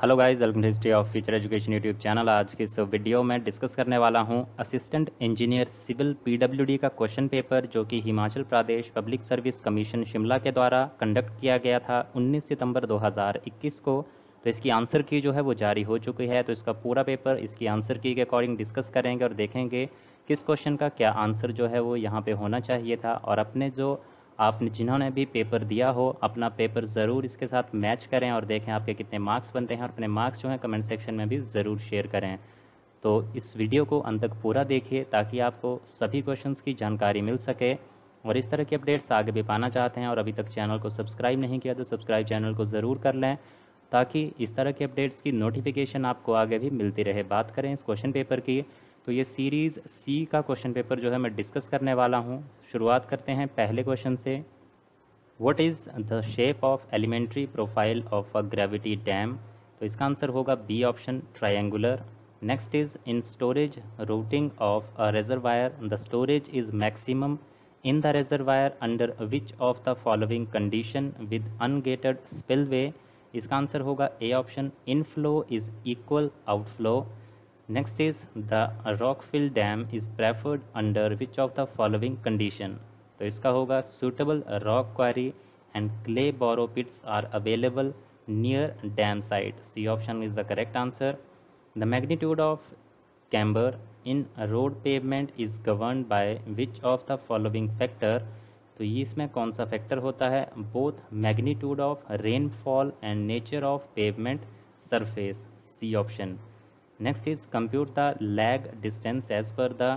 Hello guys, welcome to History of Future Education YouTube channel. आज की इस video में डिस्कस करने वाला हूं असिस्टेंट इंजीनियर सिविल पीडब्ल्यूडी का क्वेश्चन पेपर, जो कि Himachal Pradesh public service commission Shimla के द्वारा कंडक्ट किया गया था 19 सितंबर 2021 को। तो इसकी आंसर की जो है वो जारी हो चुकी है। तो इसका पूरा पेपर इसकी आंसर की के अकॉर्डिंग डिस्कस करेंगे और देखेंगे किस क्वेश्चन का क्या आंसर जो है वो यहाँ पे होना चाहिए था। और अपने जो आपने जिन्होंने भी पेपर दिया हो, अपना पेपर ज़रूर इसके साथ मैच करें और देखें आपके कितने मार्क्स बनते हैं, और अपने मार्क्स जो हैं कमेंट सेक्शन में भी ज़रूर शेयर करें। तो इस वीडियो को अंत तक पूरा देखिए ताकि आपको सभी क्वेश्चंस की जानकारी मिल सके। और इस तरह के अपडेट्स आगे भी पाना चाहते हैं और अभी तक चैनल को सब्सक्राइब नहीं किया तो सब्सक्राइब चैनल को ज़रूर कर लें, ताकि इस तरह के अपडेट्स की नोटिफिकेशन आपको आगे भी मिलती रहे। बात करें इस क्वेश्चन पेपर की, तो ये सीरीज़ सी का क्वेश्चन पेपर जो है मैं डिस्कस करने वाला हूँ। शुरुआत करते हैं पहले क्वेश्चन से। What is the shape of elementary profile of a gravity dam? तो इसका आंसर होगा B option, triangular. Next is in storage routing of a reservoir, the storage is maximum in the reservoir under which of the following condition with ungated spillway? इसका answer होगा A option, inflow is equal outflow. Next is the rockfill dam is preferred under which of the following condition? तो इसका होगा suitable rock quarry and clay borrow pits are available near dam site. C option is the correct answer. The magnitude of camber in road pavement is govern by which of the following factor? तो ये इसमें कौन सा factor होता है? Both magnitude of rainfall and nature of pavement surface. C option. Next is compute the lag distance as per the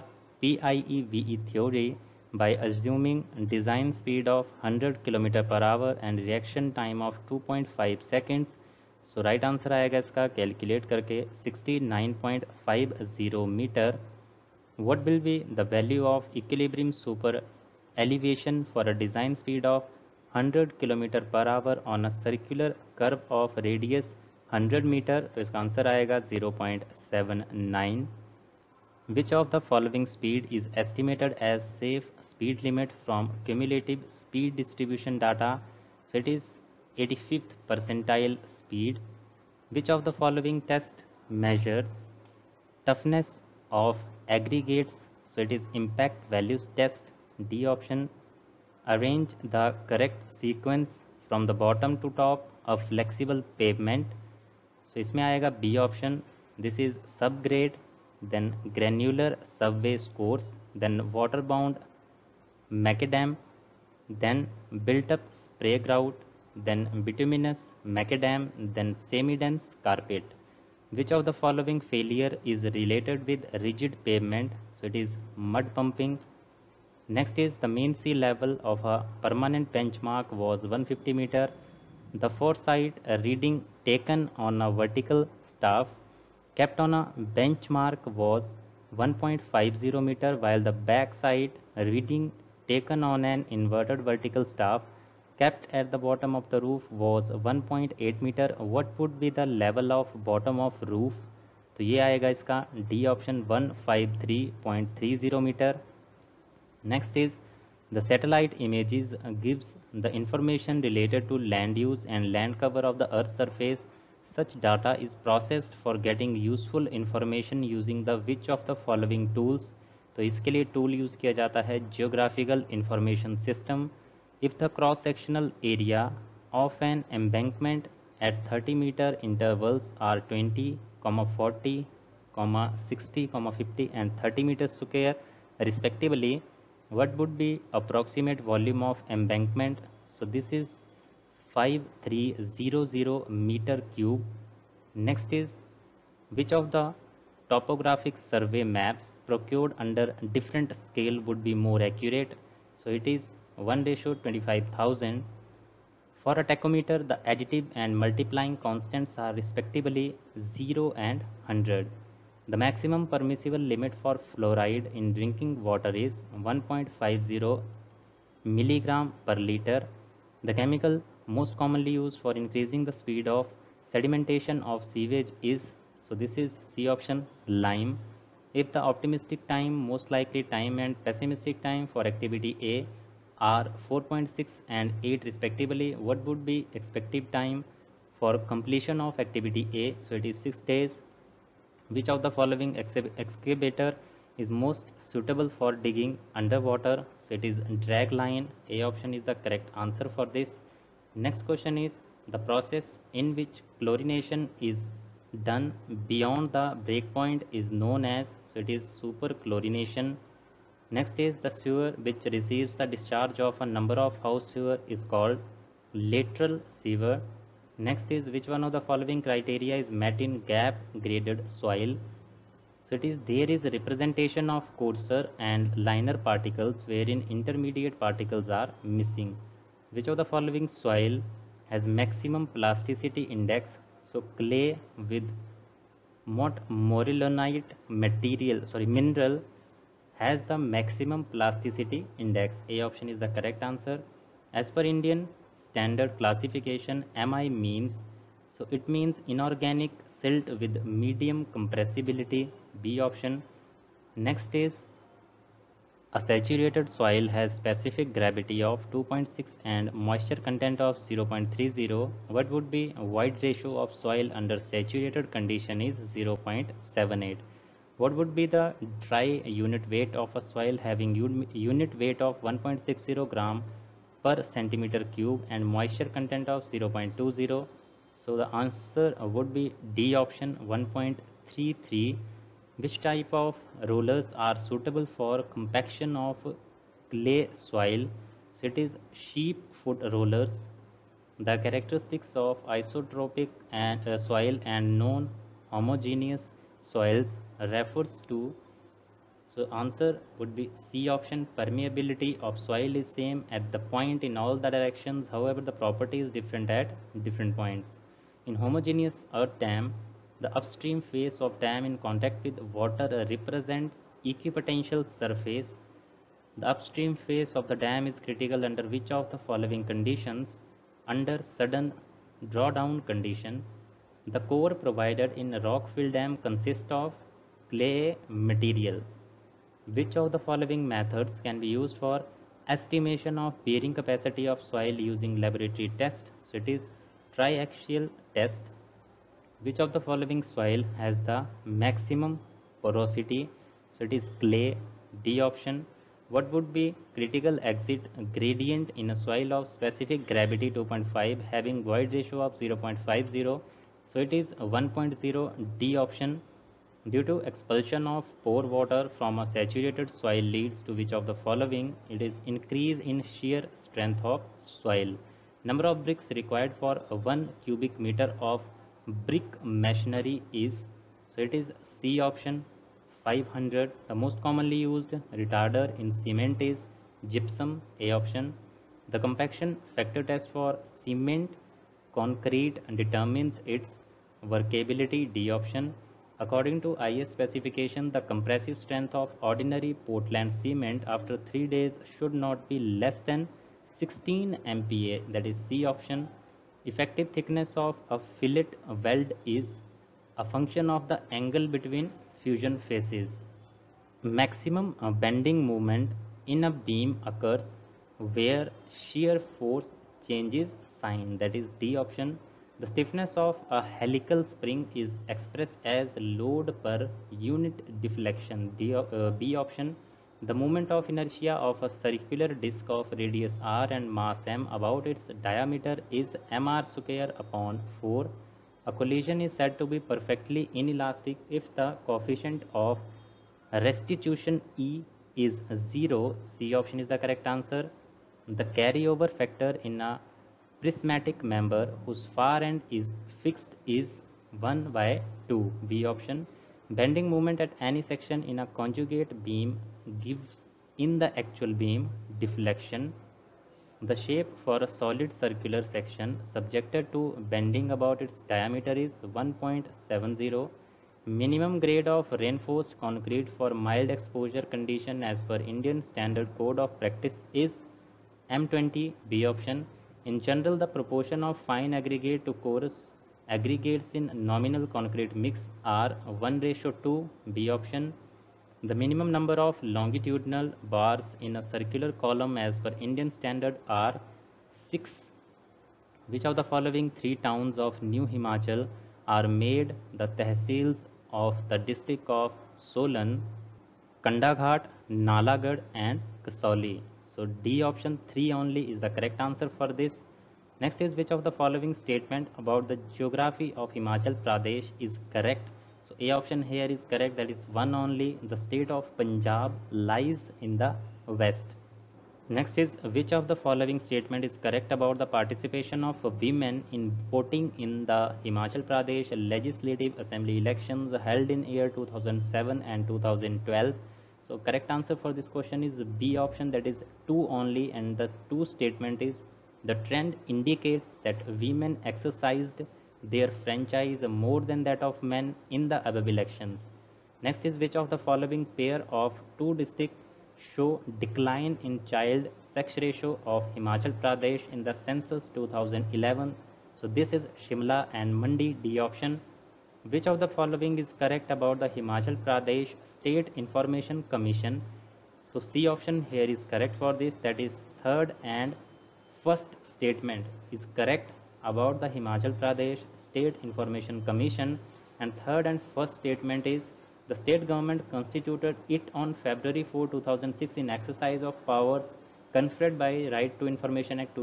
PIEVE theory by assuming design speed of 100 km/h and reaction time of 2.5 seconds. So right answer आएगा इसका calculate करके 69.50 metre. What will be the value of equilibrium super elevation for a design speed of 100 km/h on a circular curve of radius 100 metre? तो इसका answer आएगा 0.79। Which of the following speed is estimated as safe speed limit from cumulative speed distribution data? So it is 85th percentile speed. Which of the following test measures toughness of aggregates? So it is impact values test. D option. Arrange the correct sequence from the bottom to top of flexible pavement. So इसमें आएगा B option. This is subgrade, then granular subway scores, then waterbound macadam, then built up spray grout, then bituminous macadam, then semi-dense carpet. Which of the following failure is related with rigid pavement? So it is mud pumping. Next is the mean sea level of a permanent benchmark was 150 meter. The foresight reading taken on a vertical staff kept on a benchmark was 1.50 meter, while the backside reading taken on an inverted vertical staff kept at the bottom of the roof was 1.8 meter. What would be the level of bottom of roof? तो ये आएगा इसका D option, 153.30 metre. Next is the satellite images gives the information related to land use and land cover of the earth's surface. Such data is processed for getting useful information using the which of the following tools? तो इसके लिए tool use किया जाता है geographical information system. If the cross sectional area of an embankment at 30 metre intervals are 20, 40, 60, 50 and 30 meters square respectively, what would be approximate volume of embankment? So this is 5300 meter cube. Next is which of the topographic survey maps procured under different scale would be more accurate? So it is 1:25,000. For a tachometer, the additive and multiplying constants are respectively 0 and 100. The maximum permissible limit for fluoride in drinking water is 1.50 milligram per liter. The chemical most commonly used for increasing the speed of sedimentation of sewage is, so this is C option, lime. If the optimistic time, most likely time and pessimistic time for activity A are 4.6 and 8 respectively, what would be expected time For completion of activity A, so it is 6 days. Which of the following excavator is most suitable for digging underwater? So it is drag line. A option is the correct answer for this. Next question is the process in which chlorination is done beyond the breakpoint is known as, so it is superchlorination. Next is the sewer which receives the discharge of a number of house sewer is called lateral sewer. Next is which one of the following criteria is met in gap graded soil? So it is there is representation of coarser and liner particles wherein intermediate particles are missing. Which of the following soil has maximum plasticity index? So clay with morillonite mineral has the maximum plasticity index. A option is the correct answer. As per Indian standard classification, Mi means, so it means inorganic silt with medium compressibility. B option. Next is a saturated soil has specific gravity of 2.6 and moisture content of 0.30. What would be a void ratio of soil under saturated condition is 0.78. What would be the dry unit weight of a soil having unit weight of 1.60 gram per centimeter cube and moisture content of 0.20? So the answer would be D option, 1.33. Which type of rollers are suitable for compaction of clay soil? So it is sheep foot rollers. The characteristics of isotropic and soil and non-homogeneous soils refers to, so answer would be C option, permeability of soil is same at the point in all the directions, however the property is different at different points. In homogeneous earth dam, the upstream face of dam in contact with water represents equipotential surface. The upstream face of the dam is critical under which of the following conditions? Under sudden drawdown condition. The core provided in a rock-fill dam consists of clay material. Which of the following methods can be used for estimation of bearing capacity of soil using laboratory test? So it is triaxial test. Which of the following soil has the maximum porosity? So it is clay. D option. What would be critical exit gradient in a soil of specific gravity 2.5 having void ratio of 0.50? So it is 1.0. D option. Due to expulsion of pore water from a saturated soil leads to which of the following? It is increase in shear strength of soil. Number of bricks required for 1 cubic meter of brick masonry is, so it is C option, 500. The most commonly used retarder in cement is gypsum. A option. The compaction factor test for cement concrete determines its workability. D option. According to IS specification, the compressive strength of ordinary Portland cement after 3 days should not be less than 16 MPa. That is C option. Effective thickness of a fillet weld is a function of the angle between fusion faces. Maximum bending moment in a beam occurs where shear force changes sign. That is D option. The stiffness of a helical spring is expressed as load per unit deflection. B option. The moment of inertia of a circular disc of radius r and mass m about its diameter is mr square upon 4. A collision is said to be perfectly inelastic if the coefficient of restitution E is 0. C option is the correct answer. The carryover factor in a prismatic member whose far end is fixed is 1 by 2. B option. Bending moment at any section in a conjugate beam gives in the actual beam deflection. The shape for a solid circular section subjected to bending about its diameter is 1.70. Minimum grade of reinforced concrete for mild exposure condition as per Indian Standard Code of Practice is M20. B option. In general, the proportion of fine aggregate to coarse aggregates in nominal concrete mix are 1:2. B option. The minimum number of longitudinal bars in a circular column as per Indian standard are 6. Which of the following three towns of New Himachal are made the tehsils of the district of Solan, Kandaghat, Nalagarh and Kasauli? So D option 3 only is the correct answer for this. Next is which of the following statement about the geography of Himachal Pradesh is correct? So A option here is correct, that is one only. The state of Punjab lies in the west. Next is which of the following statement is correct about the participation of women in voting in the Himachal Pradesh Legislative Assembly elections held in year 2007 and 2012? So correct answer for this question is B option, that is 2 only, and the 2 statement is the trend indicates that women exercised their franchise more than that of men in the above elections. Next is which of the following pair of two districts show decline in child sex ratio of Himachal Pradesh in the census 2011? So this is Shimla and Mandi, D option. Which of the following is correct about the Himachal Pradesh State Information Commission? So C option here is correct for this, that is third and first statement is correct about the Himachal Pradesh State Information Commission, and third and first statement is the state government constituted it on February 4, 2006 in exercise of powers conferred by Right to Information Act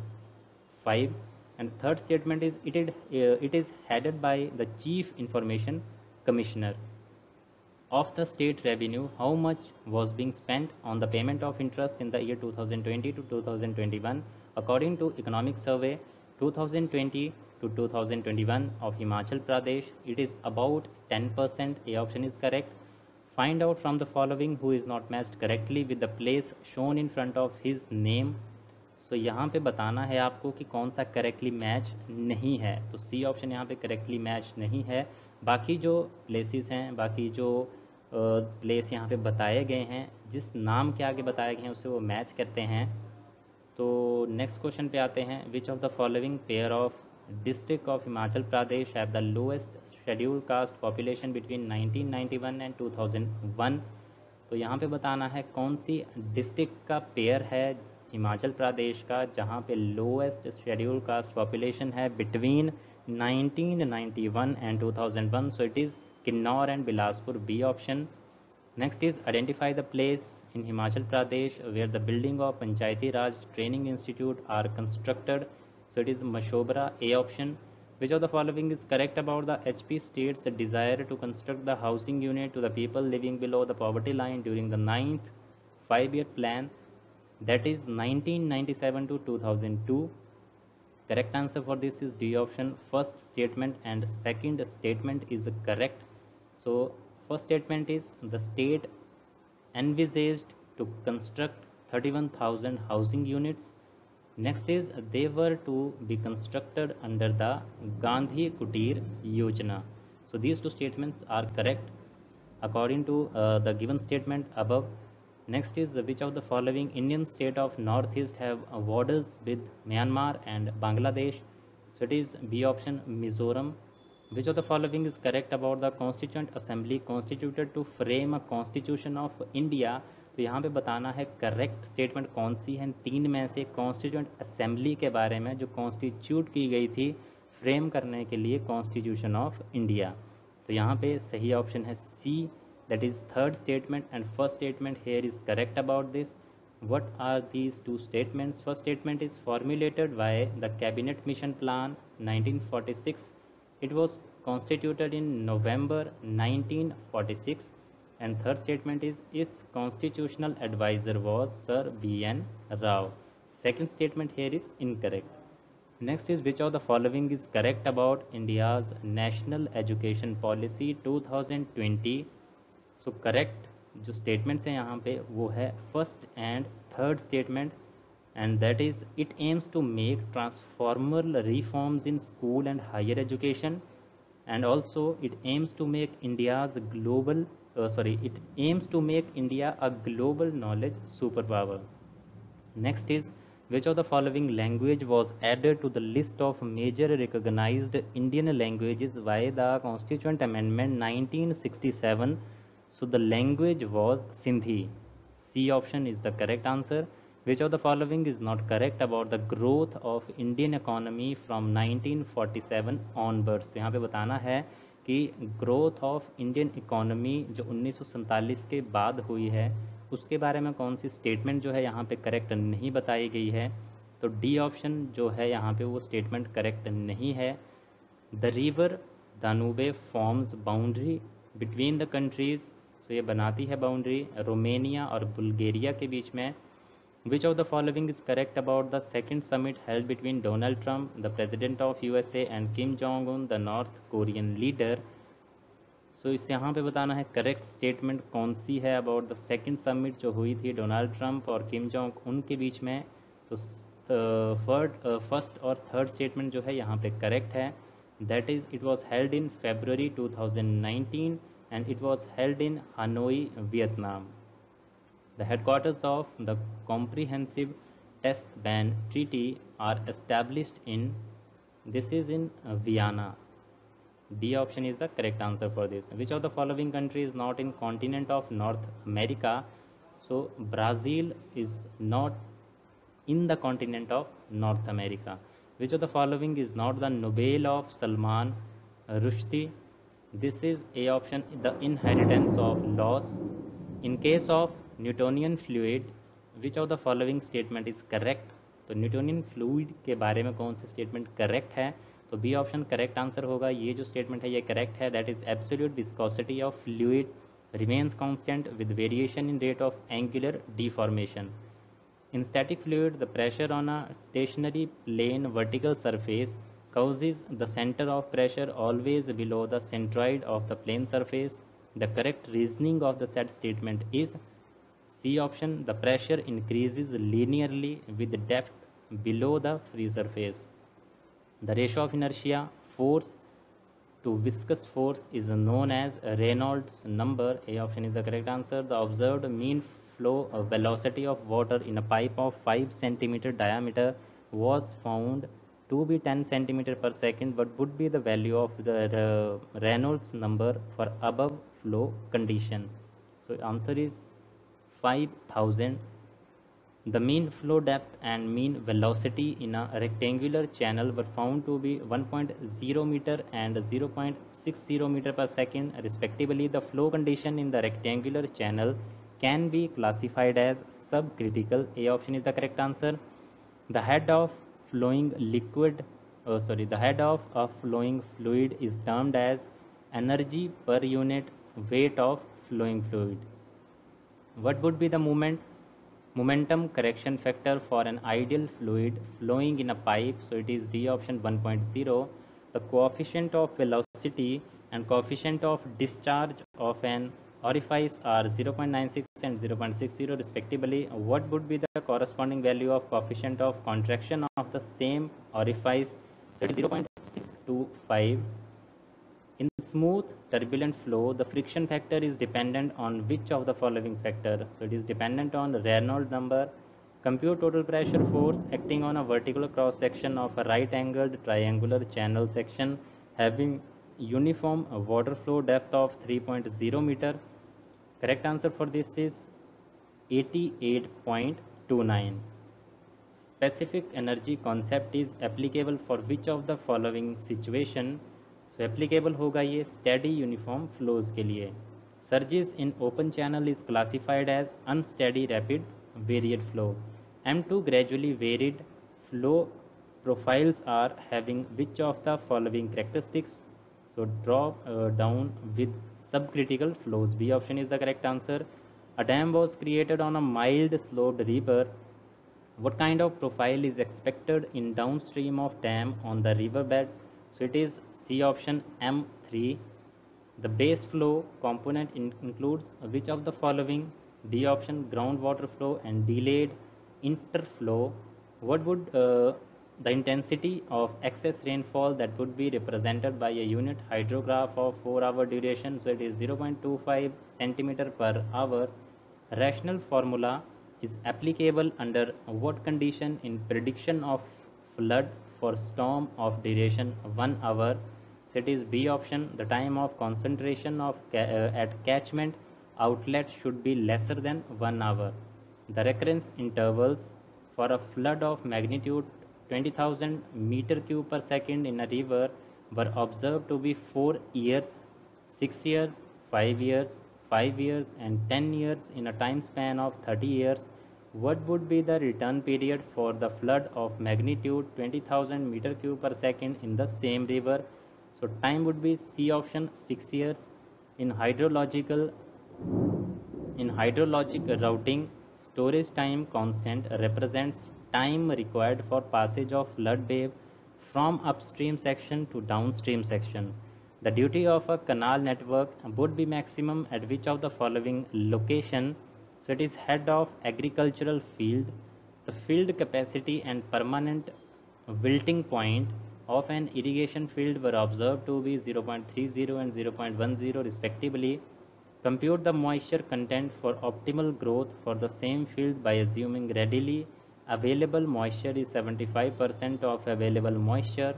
2005, and third statement is it is headed by the Chief Information Commissioner. Of the state revenue, how much was being spent on the payment of interest in the year 2020 to 2021? According to Economic Survey 2020 to 2021 of Himachal Pradesh, it is about 10%. A option is correct. Find out from the following who is not matched correctly with the place shown in front of his name. So यहाँ पे बताना है आपको कि कौन सा correctly match नहीं है. तो सी ऑप्शन यहाँ पे करेक्टली मैच नहीं है. बाकी जो प्लेसेस हैं, बाकी जो प्लेस यहाँ पे बताए गए हैं, जिस नाम के आगे बताए गए हैं उससे वो मैच करते हैं. तो नेक्स्ट क्वेश्चन पे आते हैं. Which of the following pair of district of Himachal Pradesh have the lowest schedule caste population between 1991 and 2001? तो यहाँ पे बताना है कौन सी डिस्ट्रिक्ट का पेयर है हिमाचल प्रदेश का जहाँ पे लोएस्ट शेड्यूल कास्ट पॉपुलेशन है between 1991 and 2001. So it is Kinnaur and Bilaspur, B option. Next is identify the place in Himachal Pradesh where the building of Panchayati Raj Training Institute are constructed. So it is Mashobra, A option. Which of the following is correct about the HP state's desire to construct the housing unit to the people living below the poverty line during the 9th 5-year plan, that is 1997 to 2002? Correct answer for this is D option. First statement and second statement is correct. So first statement is the state envisaged to construct 31,000 housing units. Next is they were to be constructed under the Gandhi Kutir Yojana. So these two statements are correct according to the given statement above. Next is which of the following Indian state of Northeast have borders with Myanmar and Bangladesh? So it is B option, Mizoram. Which of the following is correct about the Constituent Assembly constituted to frame a constitution of India? तो यहाँ पे बताना है correct statement कौन सी है तीन में से कॉन्स्टिट्यूंट असेंबली के बारे में जो कॉन्स्टिट्यूट की गई थी फ्रेम करने के लिए कॉन्स्टिट्यूशन ऑफ इंडिया. तो यहाँ पे सही ऑप्शन है C, that is third statement, and first statement here is correct about this. What are these two statements? First statement is formulated by the Cabinet Mission Plan 1946. It was constituted in November 1946. And third statement is its constitutional advisor was Sir B.N. Rao. Second statement here is incorrect. Next is which of the following is correct about India's National Education Policy 2020? So correct जो statements हैं यहाँ पे वो है first and third statement, and that is it aims to make transformal reforms in school and higher education, and also it aims to make India's global it aims to make India a global knowledge superpower. Next is which of the following language was added to the list of major recognized Indian languages by the Constituent Amendment 1967? So the language was Sindhi. C option is the correct answer. Which of the following is not correct about the growth of Indian economy from 1947 onwards? यहाँ पे बताना है कि growth of Indian economy जो 1947 के बाद हुई है उसके बारे में कौन सी स्टेटमेंट जो है यहाँ पे करेक्ट नहीं बताई गई है। तो डी ऑप्शन जो है यहाँ पे वो स्टेटमेंट करेक्ट नहीं है। The river Danube forms boundary between the countries, तो ये बनाती है बाउंड्री रोमेनिया और बुल्गारिया के बीच में। Which of the following is correct about the second summit held between Donald Trump, the president of USA, and Kim Jong-un, the North Korean leader? So इस यहाँ पे बताना है करेक्ट स्टेटमेंट कौन सी है अबाउट द सेकंड समिट जो हुई थी डोनाल्ड ट्रंप और किम जोंग उन के बीच में। तो फर्स्ट और थर्ड स्टेटमेंट जो है यहाँ पे करेक्ट है। That is it was held in February 2019 and it was held in Hanoi, Vietnam. The headquarters of the Comprehensive Test Ban Treaty are established in, this is in Vienna. D option is the correct answer for this. Which of the following country is not in continent of North America? So Brazil is not in the continent of North America. Which of the following is not the Nobel of Salman Rushdie? This is A option, the inheritance of loss. In case of Newtonian fluid which of the following statement is correct? तो Newtonian fluid के बारे में कौन सी statement correct है? तो B option correct answer होगा। ये जो स्टेटमेंट है ये करेक्ट है। That is absolute viscosity of fluid remains constant with variation in rate of angular deformation. In static fluid, the pressure on a stationary plane vertical surface causes the center of pressure always below the centroid of the plane surface. The correct reasoning of the said statement is C option, the pressure increases linearly with depth below the free surface. The ratio of inertia force to viscous force is known as Reynolds number. A option is the correct answer. The observed mean flow velocity of water in a pipe of 5 cm diameter was found to be 10 cm per second. What would be the value of the Reynolds number for above flow condition? So answer is 5000. The mean flow depth and mean velocity in a rectangular channel were found to be 1.0 meter and 0.60 meter per second respectively. The flow condition in the rectangular channel can be classified as subcritical. A option is the correct answer. The head of flowing liquid, the head of a flowing fluid is termed as energy per unit weight of flowing fluid. What would be the momentum correction factor for an ideal fluid flowing in a pipe? So it is D option 1.0. The coefficient of velocity and coefficient of discharge of an orifice are 0.96 and 0.60 respectively. What would be the corresponding value of coefficient of contraction of the same orifice? So it is 0.625. In smooth turbulent flow, the friction factor is dependent on which of the following factor? So it is dependent on Reynolds number. Compute total pressure force acting on a vertical cross section of a right angled triangular channel section having uniform water flow depth of 3.0 meter. Correct answer for this is 88.29. Specific energy concept is applicable for which of the following situation? तो applicable होगा ये steady uniform flows के लिए। Surges in open channel is classified as unsteady rapid varied flow. M2 gradually varied flow profiles are having which of the following characteristics? So drop down with subcritical flows. B option is the correct answer. A dam was created on a mild sloped river. What kind of profile is expected in downstream of dam on the riverbed? So it is C option M3. The base flow component includes which of the following? D option groundwater flow and delayed interflow. What would the intensity of excess rainfall that would be represented by a unit hydrograph of 4-hour duration? So it is 0.25 centimeter per hour. Rational formula is applicable under what condition in prediction of flood for storm of duration 1 hour? So it is B option. The time of concentration of at catchment outlet should be lesser than 1 hour. The recurrence intervals for a flood of magnitude 20,000 meter cube per second in a river were observed to be 4 years, 6 years, 5 years, 5 years, and 10 years in a time span of 30 years, what would be the return period for the flood of magnitude 20,000 meter cube per second in the same river? So time would be C option 6 years. In hydrologic routing, storage time constant represents time required for passage of flood wave from upstream section to downstream section. The duty of a canal network would be maximum at which of the following location? So it is head of agricultural field. The field capacity and permanent wilting point of an irrigation field were observed to be 0.30 and 0.10 respectively. Compute the moisture content for optimal growth for the same field by assuming readily available moisture is 75% of available moisture.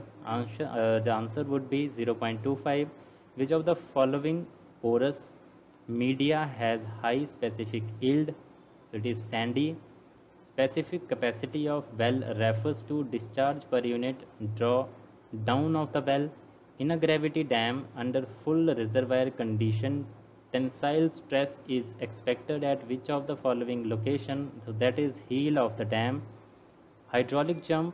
The answer would be 0.25. Which of the following porous media has high specific yield? So it is sandy. Specific capacity of well refers to discharge per unit draw down of the well. In a gravity dam under full reservoir condition, tensile stress is expected at which of the following location? So that is heel of the dam. Hydraulic jump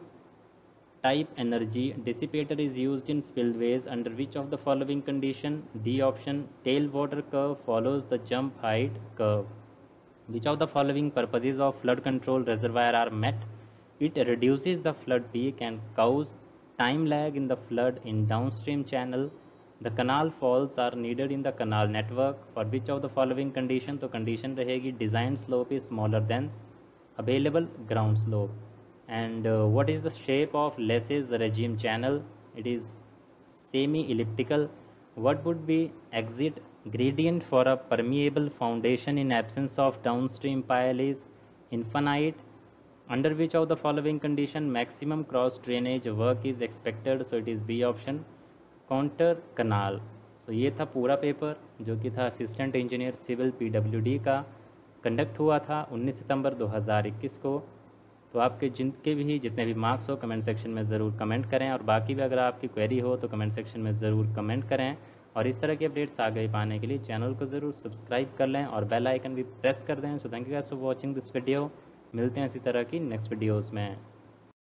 type energy dissipator is used in spillways under which of the following condition? D option, tailwater curve follows the jump height curve. Which of the following purposes of flood control reservoir are met? It reduces the flood peak and cause time lag in the flood in downstream channel. The canal falls are needed in the canal network. For which of the following condition? तो condition रहेगी design slope is smaller than available ground slope. And what is the shape of Laissez regime channel? It is semi-elliptical. What would be exit gradient for a permeable foundation in absence of downstream pile is infinite. Under which of the following condition maximum cross drainage work is expected? So it is B option, counter canal. So ये था पूरा paper जो कि था assistant engineer civil PWD का, conduct हुआ था 19 सितंबर 2021 को. तो आपके जितने भी मार्क्स हो कमेंट सेक्शन में ज़रूर कमेंट करें, और बाकी भी अगर आपकी क्वेरी हो तो कमेंट सेक्शन में ज़रूर कमेंट करें. और इस तरह के अपडेट्स आगे पाने के लिए चैनल को ज़रूर सब्सक्राइब कर लें और बेल आइकन भी प्रेस कर दें. So thank you guys for watching this video. मिलते हैं इसी तरह की नेक्स्ट वीडियोज़ में.